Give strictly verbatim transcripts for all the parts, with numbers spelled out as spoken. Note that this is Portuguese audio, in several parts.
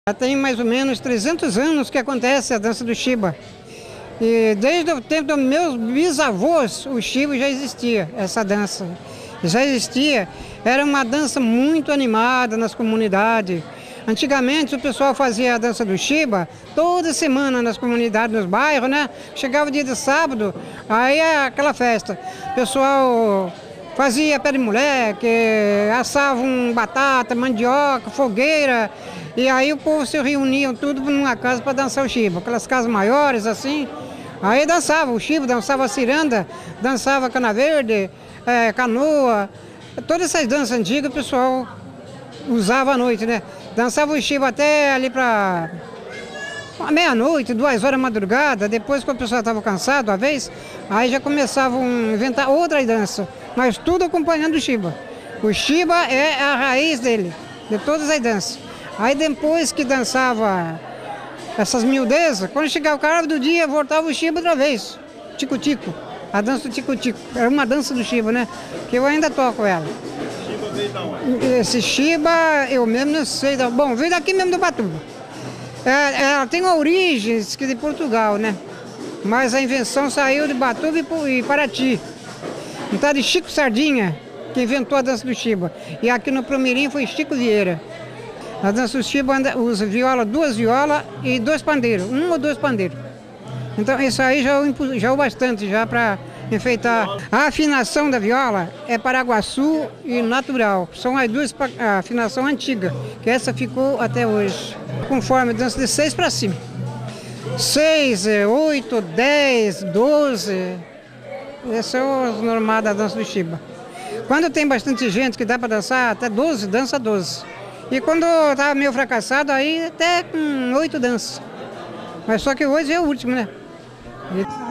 Já tem mais ou menos trezentos anos que acontece a dança do Shiba. E desde o tempo dos meus bisavós, o Shiba já existia, essa dança. Já existia, era uma dança muito animada nas comunidades. Antigamente o pessoal fazia a dança do Shiba toda semana nas comunidades, nos bairros, né? Chegava o dia de sábado, aí é aquela festa. O pessoal fazia pé de moleque, assavam batata, mandioca, fogueira. E aí o povo se reunia tudo numa casa para dançar o Shiba. Aquelas casas maiores assim. Aí dançava o Shiba, dançava a ciranda, dançava cana verde, é, canoa. Todas essas danças antigas o pessoal usava à noite, né? Dançava o Shiba até ali para meia-noite, duas horas da madrugada. Depois que o pessoal estava cansado, uma vez, aí já começavam a inventar outras danças. Mas tudo acompanhando o Shiba. O Shiba é a raiz dele, de todas as danças. Aí depois que dançava essas miudezas, quando chegava o cara do dia, voltava o Shiba outra vez. Tico-tico, a dança do tico-tico. Era uma dança do Shiba, né? Que eu ainda toco ela. Shiba veio da onde? Esse Shiba, eu mesmo não sei. Da... Bom, veio daqui mesmo do Batuba. É, ela tem origens que de Portugal, né? Mas a invenção saiu de Batuba e Paraty. Um tal de Chico Sardinha, que inventou a dança do Shiba. E aqui no Promirim foi Chico Vieira. A dança do Shiba usa viola, duas violas e dois pandeiros, um ou dois pandeiros. Então isso aí já é já o bastante já para enfeitar. A afinação da viola é paraguaçu e natural. São as duas a afinação antiga, que essa ficou até hoje. Conforme dança de seis para cima. Seis, oito, dez, doze. Esse é o normal da dança do Shiba. Quando tem bastante gente que dá para dançar, até doze, dança doze. E quando eu estava meio fracassado, aí até com oito danças. Mas só que hoje é o último, né? E...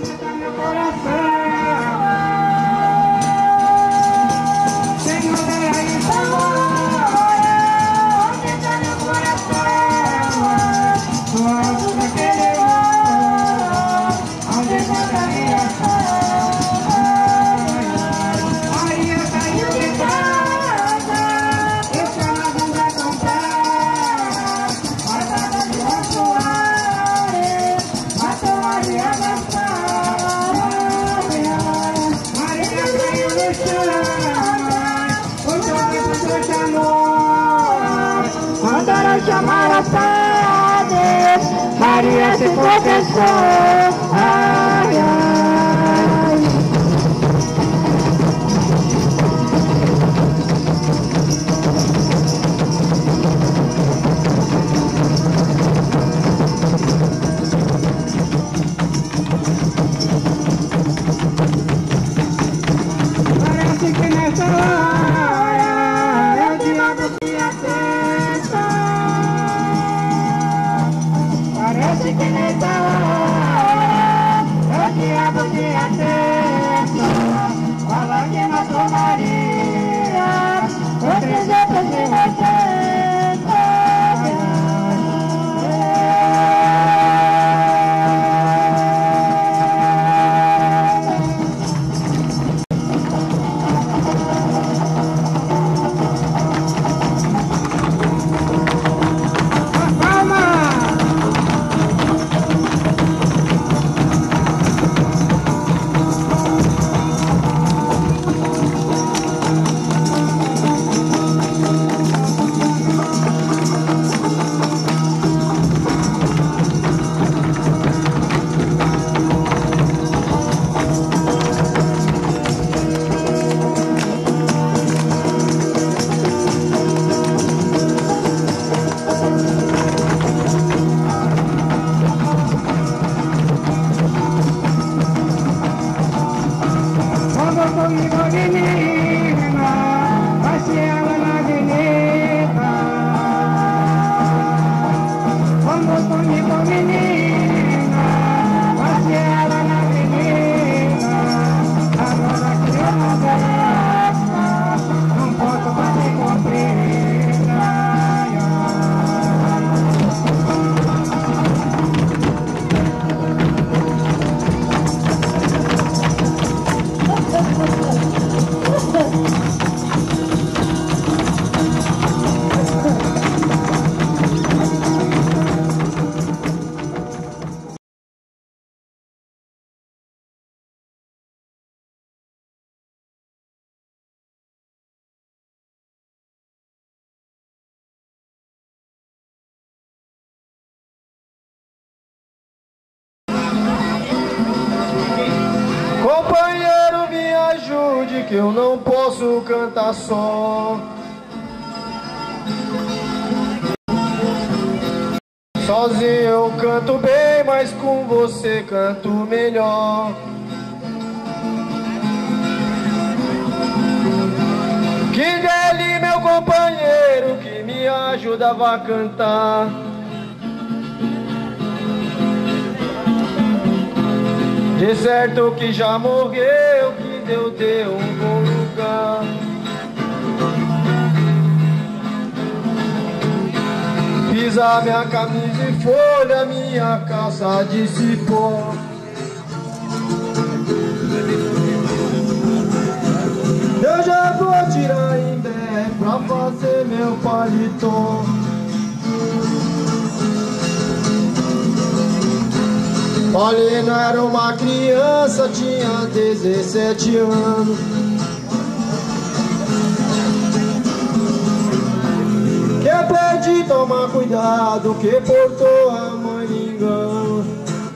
Chamar a Sades, Maria se confessou, ai, ai. Parece que nessa hora é o diabo que atenta. Parece que nessa hora é o diabo que atenta. Fala que matou Maria com trezentos e oitenta. Comigo, menina, passeava na avenida. Vamos comigo, menina, passeava na avenida. Agora que eu não gosto, não posso fazer compreenda. que eu não posso cantar só. Sozinho eu canto bem, mas com você canto melhor. Que dele meu companheiro que me ajudava a cantar. De certo que já morreu, que Deus deu um bom lugar. Fiz a minha camisa e folha, minha calça de cipó. Eu já vou tirar em breve pra fazer meu paletó. Paulino era uma criança, tinha dezessete anos. Que pede tomar cuidado, que portou a mãe me engana.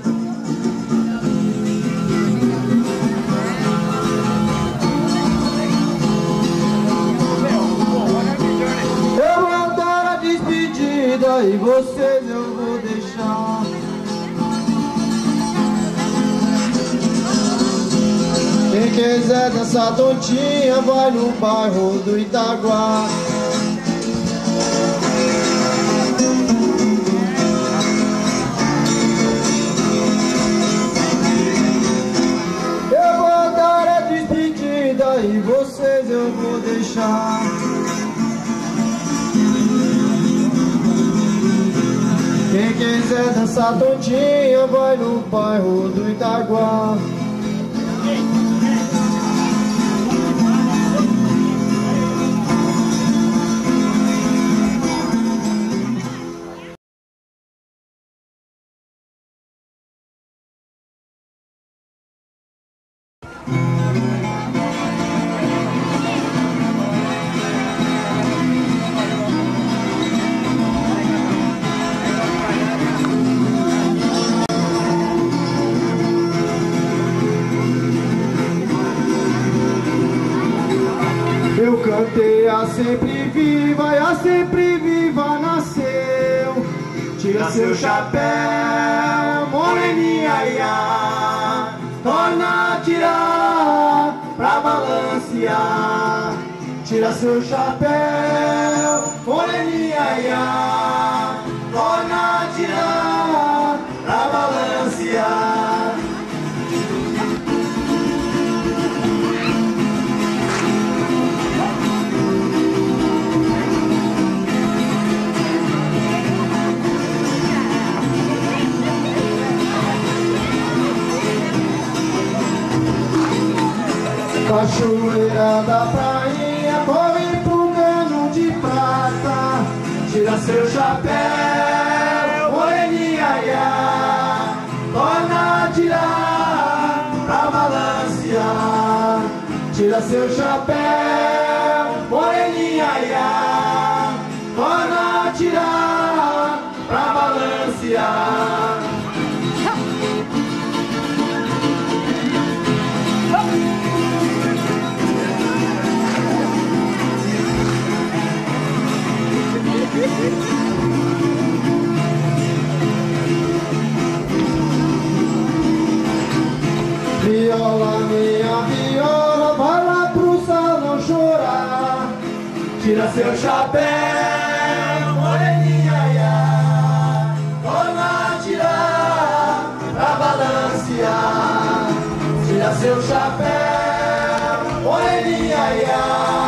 Eu vou dar a despedida e vocês eu vou deixar. Quem quiser dançar tontinha vai no bairro do Itaguá. Eu vou dar a despedida e vocês eu vou deixar. Quem quiser dançar tontinha vai no bairro do Itaguá. Eu cantei a sempre viva e a sempre viva nasceu. Tira seu chapéu, moreninha, ia, torna a tirar pra balancear. Tira seu chapéu, moreninha, ia, torna a tirar pra balancear. Cachoeira da prainha, corre pro cano de prata. Tira seu chapéu, moreninha, ia, torna a tirar pra balancear. Tira seu chapéu, moreninha, ia, torna a tirar pra balancear. Viola, minha viola, vai lá pro salão chorar. Tira seu chapéu, moreninha, ia, torna a tirar pra balancear. Tira seu chapéu, moreninha, ia,